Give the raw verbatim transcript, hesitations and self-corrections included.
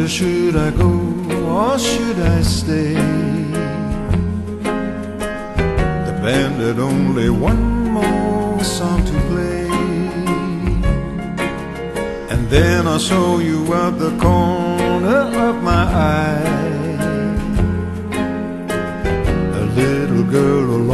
wonder, should I go or should I stay? The band had only one more song to play, and then I saw you out the corner of my eye, a little girl alone